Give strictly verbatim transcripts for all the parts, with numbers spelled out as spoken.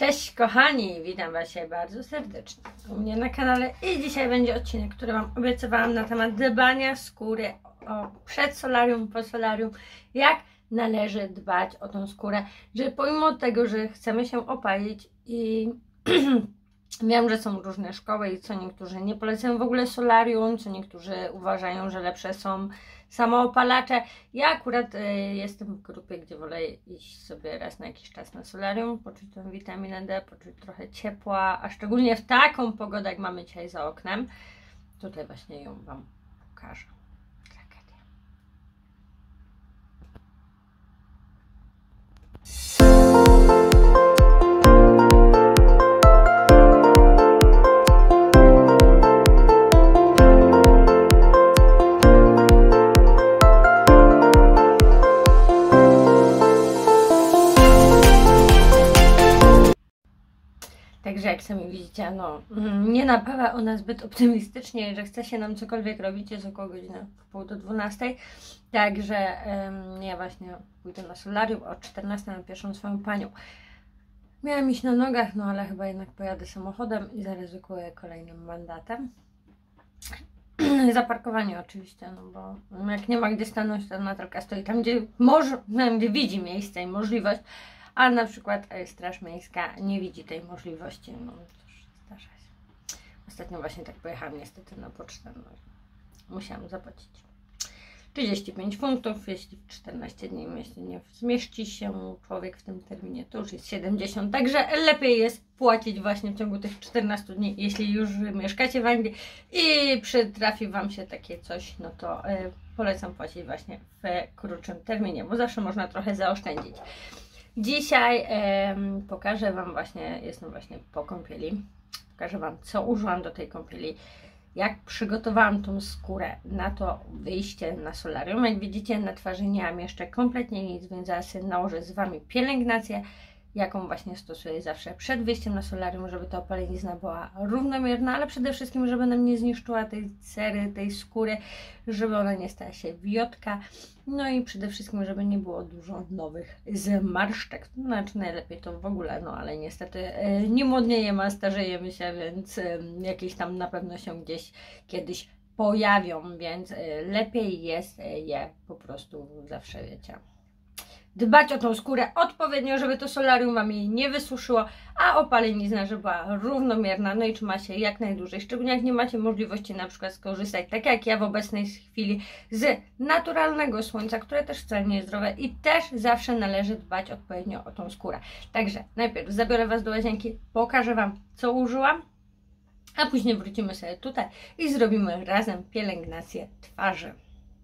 Cześć kochani, witam Was dzisiaj bardzo serdecznie u mnie na kanale i dzisiaj będzie odcinek, który Wam obiecywałam na temat dbania skóry o, przed solarium, po solarium, jak należy dbać o tą skórę, że pomimo tego, że chcemy się opalić i wiem, że są różne szkoły i co niektórzy nie polecają w ogóle solarium, co niektórzy uważają, że lepsze są samoopalacze. Ja akurat y, jestem w grupie, gdzie wolę iść sobie raz na jakiś czas na solarium, poczuć tą witaminę D, poczuć trochę ciepła, a szczególnie w taką pogodę, jak mamy dzisiaj za oknem. Tutaj właśnie ją Wam pokażę. Tragedia. Także jak sami widzicie, no nie napawa ona zbyt optymistycznie, że chce się nam cokolwiek robić, jest około godziny w pół do dwunastej. Także um, ja właśnie pójdę na solarium o czternastej na pierwszą swoją panią. Miałam iść na nogach, no ale chyba jednak pojadę samochodem i zaryzykuję kolejnym mandatem. Zaparkowanie oczywiście, no bo jak nie ma gdzie stanąć, to Natalka stoi tam, gdzie może, tam, gdzie widzi miejsce i możliwość. A na przykład Straż Miejska nie widzi tej możliwości, no cóż, zdarza się. Ostatnio właśnie tak pojechałam niestety na pocztę, no musiałam zapłacić trzydzieści pięć funtów, jeśli w czternaście dni jeśli nie zmieści się człowiek w tym terminie, to już jest siedemdziesiąt, także lepiej jest płacić właśnie w ciągu tych czternastu dni, jeśli już mieszkacie w Anglii i przytrafi Wam się takie coś, no to y, polecam płacić właśnie w krótszym terminie, bo zawsze można trochę zaoszczędzić. Dzisiaj e, pokażę Wam właśnie, jestem właśnie po kąpieli, pokażę Wam, co użyłam do tej kąpieli, jak przygotowałam tą skórę na to wyjście na solarium. Jak widzicie, na twarzy nie mam jeszcze kompletnie nic, więc zaraz sobie nałożę z Wami pielęgnację, jaką właśnie stosuję zawsze przed wyjściem na solarium, żeby ta opalenizna była równomierna, ale przede wszystkim, żeby nam nie zniszczyła tej cery, tej skóry, żeby ona nie stała się wiotka, no i przede wszystkim, żeby nie było dużo nowych zmarszczek. Znaczy najlepiej to w ogóle, no ale niestety nie młodniejemy, a starzejemy się, więc jakieś tam na pewno się gdzieś kiedyś pojawią, więc lepiej jest je po prostu zawsze, wiecie, dbać o tą skórę odpowiednio, żeby to solarium Wam jej nie wysuszyło, a opalenizna, żeby była równomierna, no i trzyma się jak najdłużej. Szczególnie jak nie macie możliwości na przykład skorzystać, tak jak ja w obecnej chwili, z naturalnego słońca, które też wcale nie jest zdrowe i też zawsze należy dbać odpowiednio o tą skórę. Także najpierw zabiorę Was do łazienki, pokażę Wam, co użyłam, a później wrócimy sobie tutaj i zrobimy razem pielęgnację twarzy.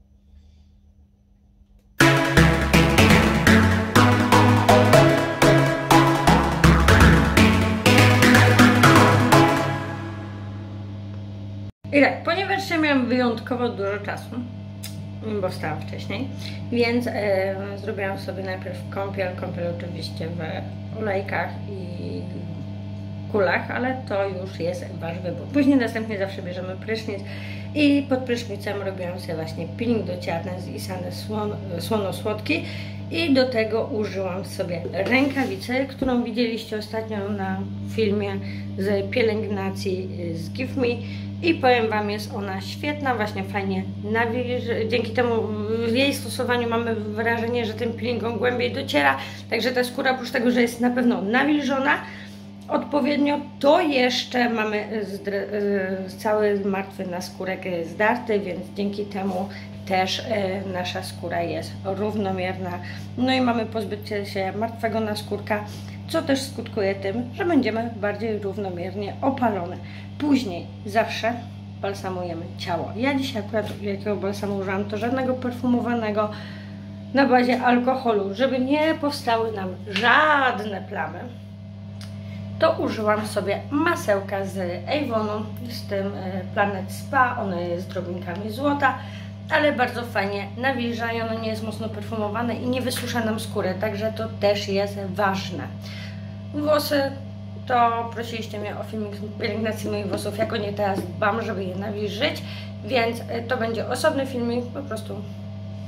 I tak, ponieważ ja miałam wyjątkowo dużo czasu, bo wstałam wcześniej, więc e, zrobiłam sobie najpierw kąpiel, kąpiel oczywiście w olejkach i kulach, ale to już jest Wasz wybór. Później następnie zawsze bierzemy prysznic i pod prysznicem robiłam sobie właśnie peeling dociarny z Isany słon, słono-słodki i do tego użyłam sobie rękawicy, którą widzieliście ostatnio na filmie z pielęgnacji z Give Me. I powiem Wam, jest ona świetna, właśnie fajnie nawilży. Dzięki temu w jej stosowaniu mamy wrażenie, że ten peeling on głębiej dociera. Także ta skóra, oprócz tego, że jest na pewno nawilżona odpowiednio, to jeszcze mamy cały martwy naskórek zdarty, więc dzięki temu też e, nasza skóra jest równomierna. No i mamy pozbycie się martwego naskórka, co też skutkuje tym, że będziemy bardziej równomiernie opalone. Później zawsze balsamujemy ciało. Ja dzisiaj akurat jakiego balsamu użyłam, to żadnego perfumowanego na bazie alkoholu, żeby nie powstały nam żadne plamy. To użyłam sobie masełka z Avonu, z tym Planet Spa, ono jest z drobinkami złota, ale bardzo fajnie nawilża i ono nie jest mocno perfumowane i nie wysusza nam skóry, także to też jest ważne. Włosy, to prosiliście mnie o filmik z pielęgnacji moich włosów, jak o nie teraz dbam, żeby je nawilżyć, więc to będzie osobny filmik, po prostu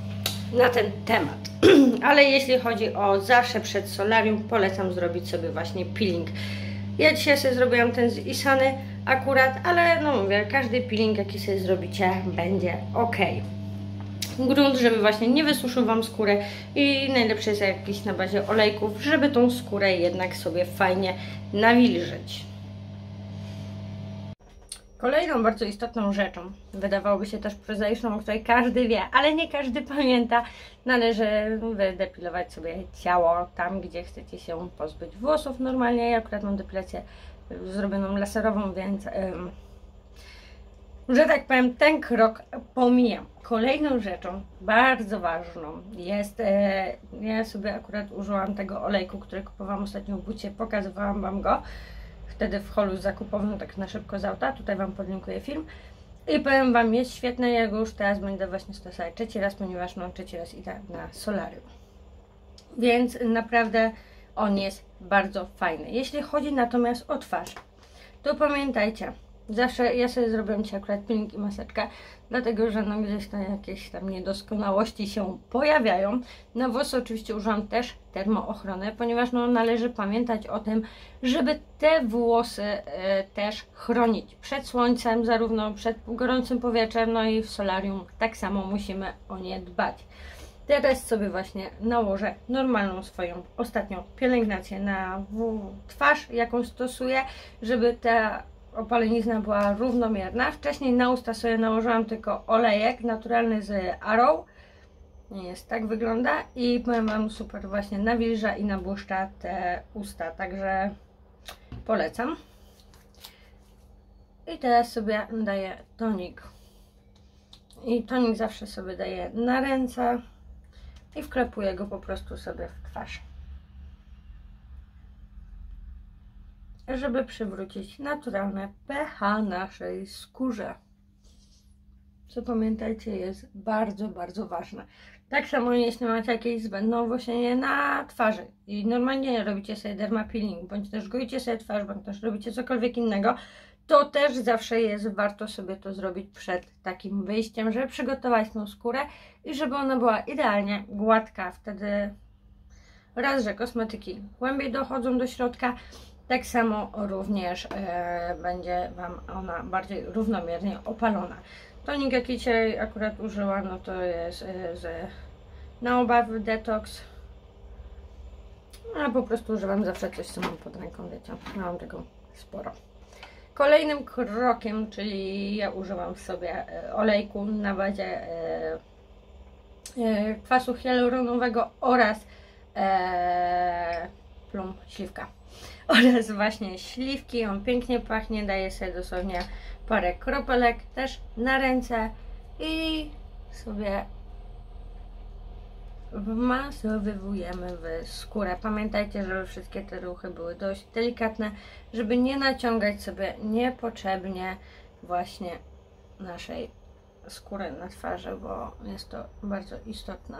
na ten temat. Ale jeśli chodzi o zawsze przed solarium, polecam zrobić sobie właśnie peeling. Ja dzisiaj sobie zrobiłam ten z Isany akurat, ale no mówię, każdy peeling jaki sobie zrobicie będzie ok. Grunt, żeby właśnie nie wysuszył Wam skórę i najlepszy jest jakiś na bazie olejków, żeby tą skórę jednak sobie fajnie nawilżyć. Kolejną bardzo istotną rzeczą, wydawałoby się też prozaiczną, o której każdy wie, ale nie każdy pamięta, należy wydepilować sobie ciało tam, gdzie chcecie się pozbyć włosów normalnie. Ja akurat mam depilację zrobioną laserową, więc ym, że tak powiem, ten krok pomijam. Kolejną rzeczą, bardzo ważną jest, e, ja sobie akurat użyłam tego olejku, który kupowałam ostatnio w bucie, pokazywałam Wam go wtedy w holu zakupowym, tak na szybko z auta, tutaj Wam podlinkuję film i powiem Wam, jest świetny, ja go już teraz będę właśnie stosować trzeci raz, ponieważ no trzeci raz idę na solarium, więc naprawdę on jest bardzo fajny. Jeśli chodzi natomiast o twarz, to pamiętajcie, zawsze ja sobie zrobiłam dzisiaj akurat peeling i maseczkę, dlatego że no gdzieś tam jakieś tam niedoskonałości się pojawiają. Na włosy oczywiście użyłam też termoochronę, ponieważ no należy pamiętać o tym, żeby te włosy e, też chronić przed słońcem, zarówno przed gorącym powietrzem, no i w solarium tak samo musimy o nie dbać. Teraz sobie właśnie nałożę normalną swoją ostatnią pielęgnację na twarz, jaką stosuję, żeby ta opalenizna była równomierna. Wcześniej na usta sobie nałożyłam tylko olejek naturalny z Arrow. Nie jest, tak wygląda i powiem Wam, super właśnie nawilża i nabłyszcza te usta, także polecam. I teraz sobie daję tonik. I tonik zawsze sobie daję na ręce i wklepuję go po prostu sobie w twarz, żeby przywrócić naturalne pH naszej skórze. Co pamiętajcie, jest bardzo, bardzo ważne. Tak samo jeśli macie jakieś zbędne owłosienie na twarzy i normalnie robicie sobie dermapeeling, bądź też goicie sobie twarz, bądź też robicie cokolwiek innego, to też zawsze jest warto sobie to zrobić przed takim wyjściem, żeby przygotować tą skórę i żeby ona była idealnie gładka. Wtedy raz, że kosmetyki głębiej dochodzą do środka, tak samo również e, będzie Wam ona bardziej równomiernie opalona. Tonik, jaki dzisiaj akurat użyłam, no to jest e, z Naobaw Detox. A po prostu używam zawsze coś, co mam pod ręką, wiecie, mam tego sporo. Kolejnym krokiem, czyli ja używam sobie e, olejku na bazie e, e, kwasu hialuronowego oraz e, plum śliwka. Oraz właśnie śliwki, on pięknie pachnie, daję sobie dosłownie parę kropelek też na ręce i sobie wmasowujemy w skórę. Pamiętajcie, żeby wszystkie te ruchy były dość delikatne, żeby nie naciągać sobie niepotrzebnie właśnie naszej skóry na twarzy, bo jest to bardzo istotne.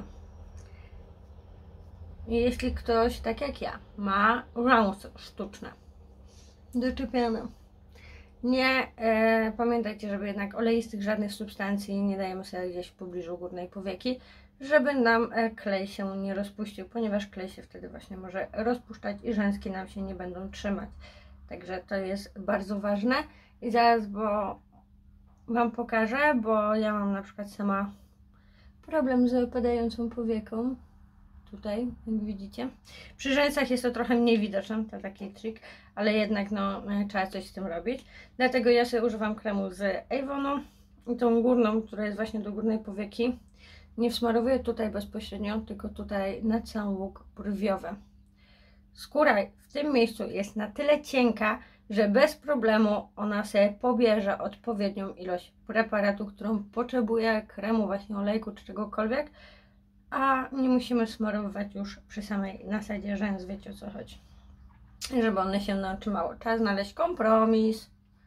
I jeśli ktoś, tak jak ja, ma rounds sztuczne, doczepiane, nie e, pamiętajcie, żeby jednak oleistych żadnych substancji nie dajemy sobie gdzieś w pobliżu górnej powieki, żeby nam e, klej się nie rozpuścił, ponieważ klej się wtedy właśnie może rozpuszczać i rzęski nam się nie będą trzymać. Także to jest bardzo ważne i zaraz, bo Wam pokażę, bo ja mam na przykład sama problem z opadającą powieką. Tutaj, jak widzicie. Przy rzęsach jest to trochę mniej widoczne, to taki trik, ale jednak no, trzeba coś z tym robić. Dlatego ja sobie używam kremu z Avonu i tą górną, która jest właśnie do górnej powieki. Nie wsmarowuję tutaj bezpośrednio, tylko tutaj na cały łuk brwiowy. Skóra w tym miejscu jest na tyle cienka, że bez problemu ona sobie pobierze odpowiednią ilość preparatu, którą potrzebuje, kremu, właśnie olejku czy czegokolwiek, a nie musimy smarowywać już przy samej nasadzie rzęs, wiecie o co chodzi. Żeby one się natrzymały. Trzeba znaleźć kompromis.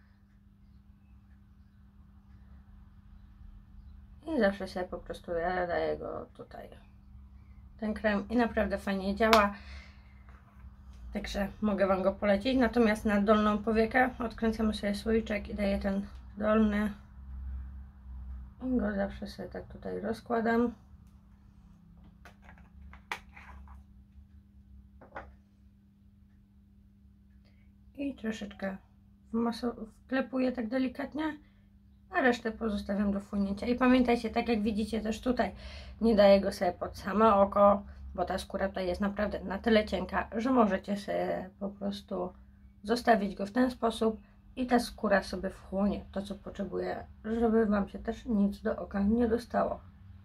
I zawsze sobie po prostu ja daję go tutaj. Ten krem i naprawdę fajnie działa. Także mogę Wam go polecić. Natomiast na dolną powiekę odkręcamy sobie słoiczek i daję ten dolny. I go zawsze sobie tak tutaj rozkładam. i troszeczkę wklepuję tak delikatnie, a resztę pozostawiam do wchłonięcia. I pamiętajcie, tak jak widzicie też tutaj, nie daję go sobie pod same oko, bo ta skóra tutaj jest naprawdę na tyle cienka, że możecie sobie po prostu zostawić go w ten sposób i ta skóra sobie wchłonie to, co potrzebuje, żeby Wam się też nic do oka nie dostało.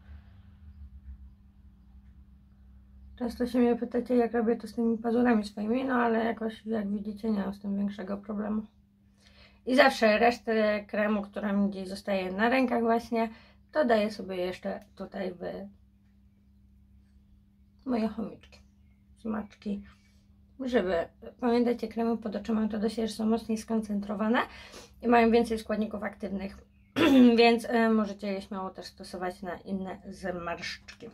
Często się mnie pytacie, jak robię to z tymi pazurami swoimi, no ale jakoś, jak widzicie, nie mam z tym większego problemu. I zawsze resztę kremu, która mi gdzieś zostaje na rękach właśnie, to daję sobie jeszcze tutaj w moje chomiczki, smaczki, żeby, pamiętajcie, kremy pod oczy mają to do siebie, że są mocniej skoncentrowane i mają więcej składników aktywnych, więc y, możecie je śmiało też stosować na inne zmarszczki.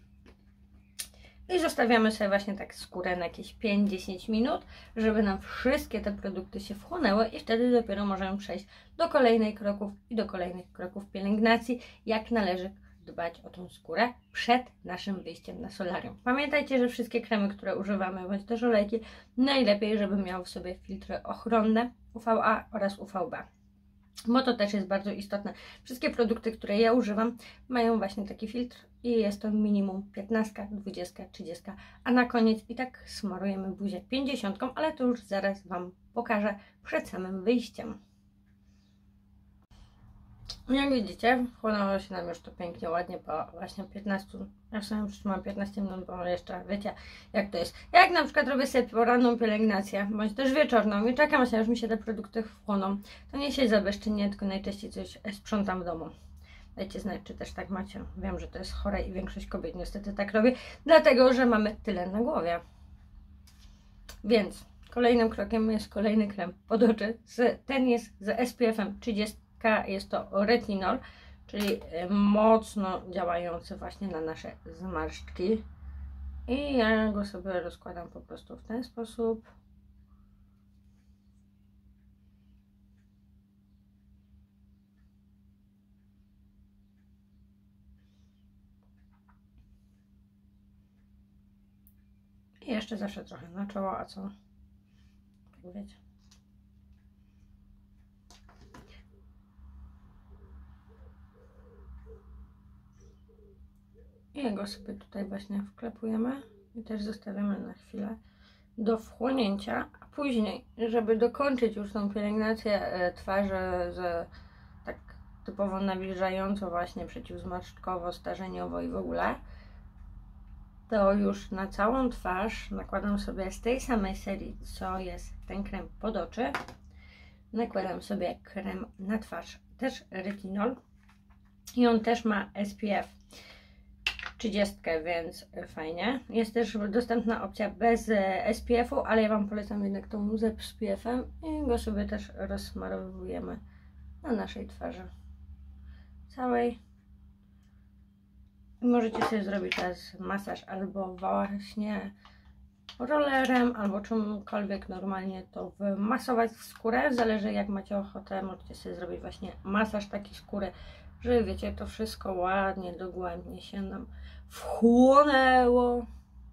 I zostawiamy sobie właśnie tak skórę na jakieś pięć do dziesięciu minut, żeby nam wszystkie te produkty się wchłonęły i wtedy dopiero możemy przejść do kolejnych kroków i do kolejnych kroków pielęgnacji, jak należy dbać o tą skórę przed naszym wyjściem na solarium. Pamiętajcie, że wszystkie kremy, które używamy, bądź też olejki, najlepiej, żeby miały w sobie filtry ochronne U V A oraz U V B. Bo to też jest bardzo istotne. Wszystkie produkty, które ja używam, mają właśnie taki filtr i jest to minimum piętnaście, dwadzieścia, trzydzieści, a na koniec i tak smarujemy buzię pięćdziesiątką, ale to już zaraz Wam pokażę przed samym wyjściem. Jak widzicie, wchłonęło się nam już to pięknie, ładnie po właśnie piętnastu, ja sobie przytrzymam piętnaście minut, bo jeszcze wiecie jak to jest. Jak na przykład robię sobie poranną pielęgnację, bądź też wieczorną i czekam się, aż mi się te produkty wchłoną, to nie siedzę bezczynnie, tylko najczęściej coś sprzątam w domu. Dajcie znać, czy też tak macie. Wiem, że to jest chore i większość kobiet niestety tak robi, dlatego że mamy tyle na głowie. Więc kolejnym krokiem jest kolejny krem pod oczy. Ten jest z S P F-em trzydzieści. Jest to retinol, czyli mocno działający właśnie na nasze zmarszczki. I ja go sobie rozkładam po prostu w ten sposób. I jeszcze zawsze trochę na czoło, a co? Tak wiecie. I jego sobie tutaj właśnie wklepujemy i też zostawiamy na chwilę do wchłonięcia, a później, żeby dokończyć już tą pielęgnację twarzy z tak typowo nawilżająco właśnie przeciwzmarszczkowo, starzeniowo i w ogóle, to już na całą twarz nakładam sobie z tej samej serii, co jest ten krem pod oczy, nakładam sobie krem na twarz, też retinol i on też ma S P F trzydzieści, więc fajnie. Jest też dostępna opcja bez S P F-u, ale ja Wam polecam jednak tą z S P F-em i go sobie też rozsmarowujemy na naszej twarzy całej. Możecie sobie zrobić teraz masaż albo właśnie rollerem, albo czymkolwiek normalnie to wymasować w skórę, zależy jak macie ochotę. Możecie sobie zrobić właśnie masaż takiej skóry, że wiecie, to wszystko ładnie, dogłębnie się nam wchłonęło.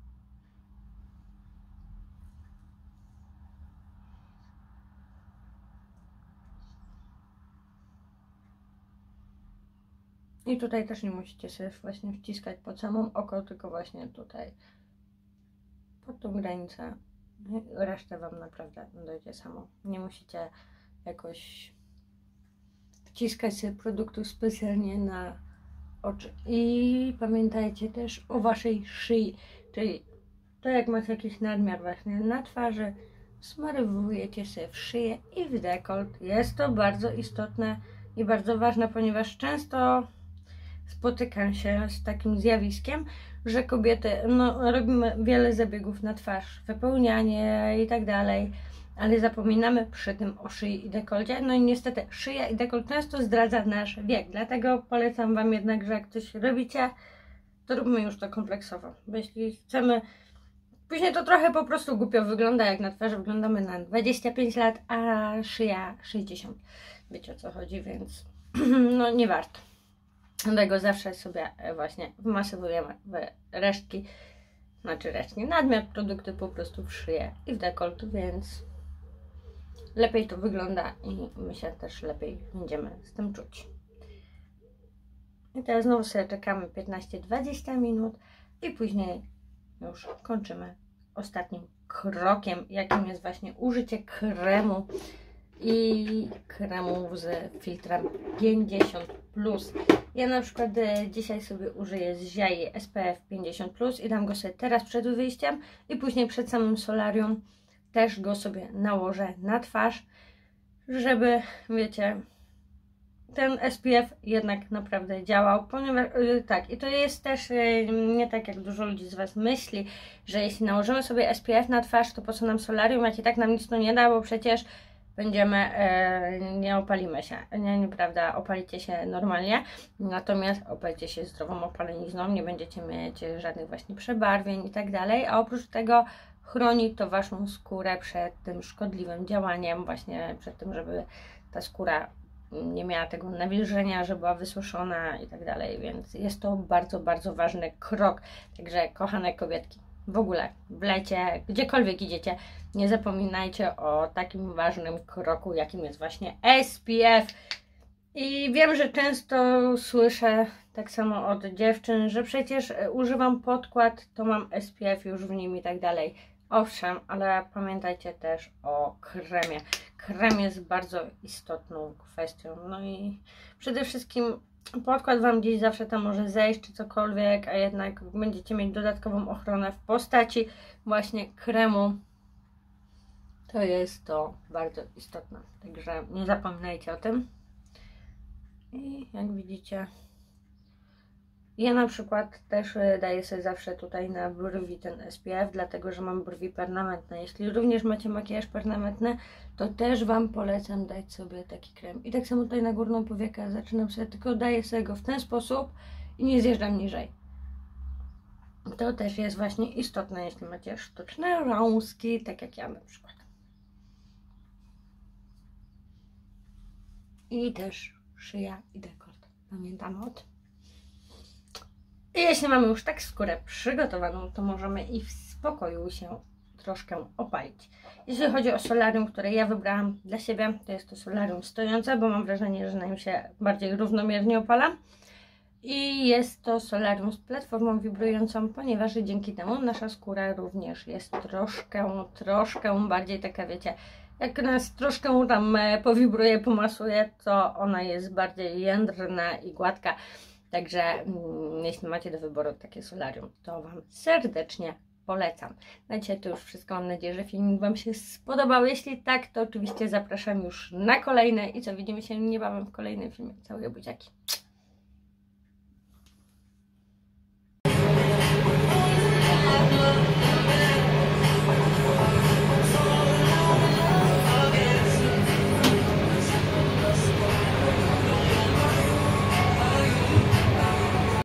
I tutaj też nie musicie sobie właśnie wciskać pod samą oko, tylko właśnie tutaj pod tą granicę. Resztę Wam naprawdę dojdzie samo. Nie musicie jakoś wciskać sobie produktów specjalnie na oczy. I pamiętajcie też o Waszej szyi, czyli to jak macie jakiś nadmiar właśnie na twarzy, smarowujecie sobie w szyję i w dekolt. Jest to bardzo istotne i bardzo ważne, ponieważ często spotykam się z takim zjawiskiem, że kobiety, no robimy wiele zabiegów na twarz, wypełnianie i tak dalej, ale zapominamy przy tym o szyi i dekolcie. No i niestety szyja i dekolt często zdradza nasz wiek, dlatego polecam Wam jednak, że jak coś robicie, to róbmy już to kompleksowo, bo jeśli chcemy, później to trochę po prostu głupio wygląda, jak na twarzy wyglądamy na dwadzieścia pięć lat, a szyja sześćdziesiąt. Wiecie o co chodzi, więc no nie warto. Dlatego zawsze sobie właśnie wmasowujemy w resztki, znaczy resztki, nadmiar produkty po prostu w szyję i w dekolt, więc lepiej to wygląda i my się też lepiej będziemy z tym czuć. I teraz znowu sobie czekamy piętnaście do dwudziestu minut i później już kończymy ostatnim krokiem, jakim jest właśnie użycie kremu i kremu z filtrem pięćdziesiąt plus. Ja na przykład dzisiaj sobie użyję z Ziai S P F pięćdziesiąt plus i dam go sobie teraz przed wyjściem i później przed samym solarium też go sobie nałożę na twarz, żeby, wiecie, ten S P F jednak naprawdę działał, ponieważ yy, tak, i to jest też yy, nie tak jak dużo ludzi z Was myśli, że jeśli nałożymy sobie S P F na twarz, to po co nam solarium, jak i tak nam nic to nie da, bo przecież będziemy, yy, nie opalimy się, nie, nieprawda, opalicie się normalnie, natomiast opalicie się zdrową opalenizną, nie będziecie mieć żadnych właśnie przebarwień i tak dalej, a oprócz tego chroni to Waszą skórę przed tym szkodliwym działaniem, właśnie przed tym, żeby ta skóra nie miała tego nawilżenia, że była wysuszona i tak dalej, więc jest to bardzo, bardzo ważny krok. Także kochane kobietki, w ogóle w lecie, gdziekolwiek idziecie, nie zapominajcie o takim ważnym kroku, jakim jest właśnie S P F. I wiem, że często słyszę tak samo od dziewczyn, że przecież używam podkład, to mam S P F już w nim i tak dalej. Owszem, ale pamiętajcie też o kremie. Krem jest bardzo istotną kwestią. No i przede wszystkim podkład Wam gdzieś zawsze tam może zejść czy cokolwiek, a jednak będziecie mieć dodatkową ochronę w postaci właśnie kremu. To jest to bardzo istotne. Także nie zapominajcie o tym. I jak widzicie, ja na przykład też daję sobie zawsze tutaj na brwi ten S P F, dlatego że mam brwi permanentne. Jeśli również macie makijaż permanentny, to też Wam polecam dać sobie taki krem. I tak samo tutaj na górną powiekę zaczynam sobie, tylko daję sobie go w ten sposób i nie zjeżdżam niżej. To też jest właśnie istotne, jeśli macie sztuczne rąski, tak jak ja na przykład. I też szyja i dekolt. Pamiętamy o tym. I jeśli mamy już tak skórę przygotowaną, to możemy i w spokoju się troszkę opalić. Jeśli chodzi o solarium, które ja wybrałam dla siebie, to jest to solarium stojące, bo mam wrażenie, że nam się bardziej równomiernie opala. I jest to solarium z platformą wibrującą, ponieważ dzięki temu nasza skóra również jest troszkę, troszkę bardziej taka, wiecie, jak nas troszkę tam powibruje, pomasuje, to ona jest bardziej jędrna i gładka. Także mm, jeśli macie do wyboru takie solarium, to Wam serdecznie polecam. Na dzisiaj to już wszystko. Mam nadzieję, że filmik Wam się spodobał. Jeśli tak, to oczywiście zapraszam już na kolejne i co, widzimy się niebawem w kolejnym filmie. Całuję buziaki.